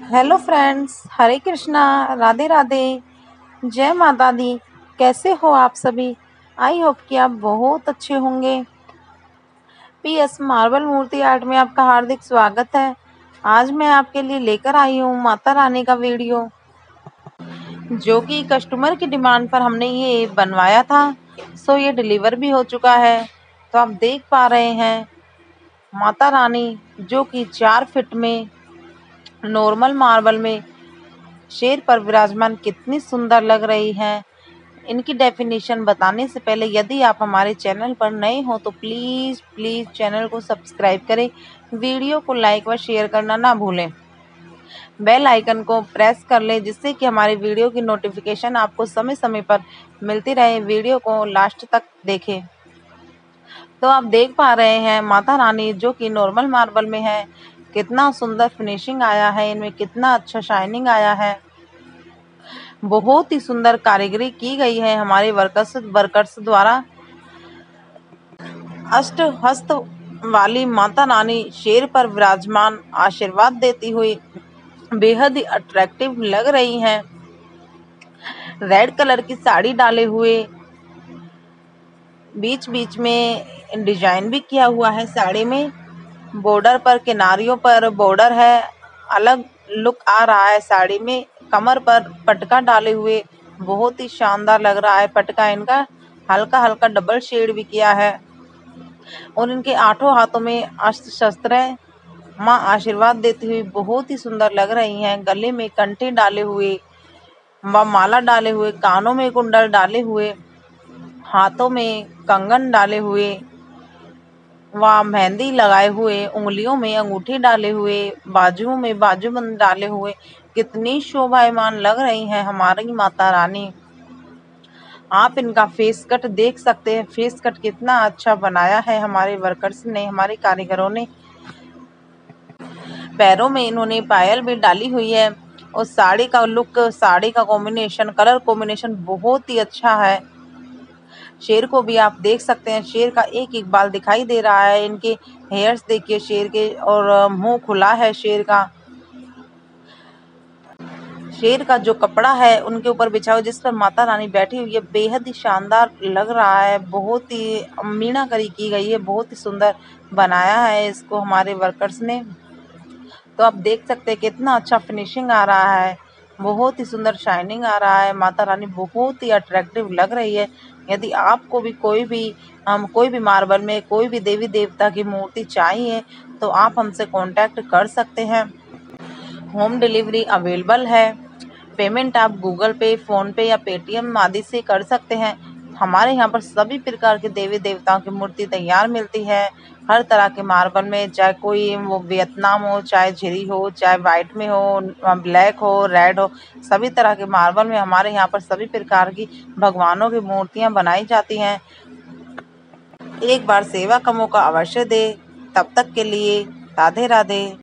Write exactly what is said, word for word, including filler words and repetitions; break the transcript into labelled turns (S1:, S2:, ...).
S1: Hello friends, Hare Krishna, Radhe Radhe, जय माता दी। कैसे हो आप सभी? आई होप कि आप बहुत अच्छे होंगे। पीएस मार्बल मूर्ति आर्ट में आपका हार्दिक स्वागत है। आज मैं आपके लिए लेकर आई हूँ माता रानी का वीडियो, जो कि कस्टमर की डिमांड पर हमने ये बनवाया था। सो ये डिलीवर भी हो चुका है। तो आप देख पा रहे हैं माता रानी, जो कि चार फीट में नॉर्मल मार्बल में शेर पर विराजमान कितनी सुंदर लग रही हैं। इनकी डेफिनेशन बताने से पहले यदि आप हमारे चैनल पर नए हो तो प्लीज़ प्लीज़ चैनल को सब्सक्राइब करें, वीडियो को लाइक व शेयर करना ना भूलें, बेल आइकन को प्रेस कर लें जिससे कि हमारे वीडियो की नोटिफिकेशन आपको समय समय पर मिलती रहे। वीडियो को लास्ट तक देखें। तो आप देख पा रहे हैं माता रानी, जो कि नॉर्मल मार्बल में है, कितना सुंदर फिनिशिंग आया है, इनमें कितना अच्छा शाइनिंग आया है। बहुत ही सुंदर कारीगरी की गई है हमारे वर्कर्स वर्कर्स द्वारा। अष्ट हस्त वाली माता रानी शेर पर विराजमान आशीर्वाद देती हुई बेहद ही अट्रैक्टिव लग रही हैं। रेड कलर की साड़ी डाले हुए, बीच बीच में डिजाइन भी किया हुआ है साड़ी में। बॉर्डर पर, किनारियों पर बॉर्डर है, अलग लुक आ रहा है साड़ी में। कमर पर पटका डाले हुए बहुत ही शानदार लग रहा है। पटका इनका हल्का हल्का डबल शेड भी किया है और इनके आठों हाथों में अस्त्र शस्त्र है। माँ आशीर्वाद देती हुई बहुत ही सुंदर लग रही हैं। गले में कंठी डाले हुए, व माला डाले हुए, कानों में कुंडल डाले हुए, हाथों में कंगन डाले हुए, वह मेहंदी लगाए हुए, उंगलियों में अंगूठी डाले हुए, बाजुओं में बाजूबंद डाले हुए कितनी शोभायमान लग रही हैं हमारी माता रानी। आप इनका फेस कट देख सकते हैं। फेस कट कितना अच्छा बनाया है हमारे वर्कर्स ने, हमारे कारीगरों ने। पैरों में इन्होंने पायल भी डाली हुई है और साड़ी का लुक, साड़ी का कॉम्बिनेशन, कलर कॉम्बिनेशन बहुत ही अच्छा है। शेर को भी आप देख सकते हैं, शेर का एक एक बाल दिखाई दे रहा है। इनके हेयर्स देखिए शेर के, और मुंह खुला है शेर का। शेर का जो कपड़ा है उनके ऊपर बिछा हुआ, जिस पर माता रानी बैठी हुई है, बेहद ही शानदार लग रहा है। बहुत ही मीनाकारी की गई है, बहुत ही सुंदर बनाया है इसको हमारे वर्कर्स ने। तो आप देख सकते हैं कितना अच्छा फिनिशिंग आ रहा है, बहुत ही सुंदर शाइनिंग आ रहा है। माता रानी बहुत ही अट्रैक्टिव लग रही है। यदि आपको भी कोई भी हम कोई भी मार्बल में कोई भी देवी देवता की मूर्ति चाहिए तो आप हमसे कांटेक्ट कर सकते हैं। होम डिलीवरी अवेलेबल है। पेमेंट आप गूगल पे, फ़ोन पे या पेटीएम आदि से कर सकते हैं। हमारे यहाँ पर सभी प्रकार के देवी देवताओं की मूर्ति तैयार मिलती है, हर तरह के मार्बल में, चाहे कोई वो वियतनाम हो, चाहे झिरी हो, चाहे वाइट में हो, ब्लैक हो, रेड हो, सभी तरह के मार्बल में हमारे यहाँ पर सभी प्रकार की भगवानों की मूर्तियाँ बनाई जाती हैं। एक बार सेवा का मौका अवश्य दें। तब तक के लिए राधे राधे।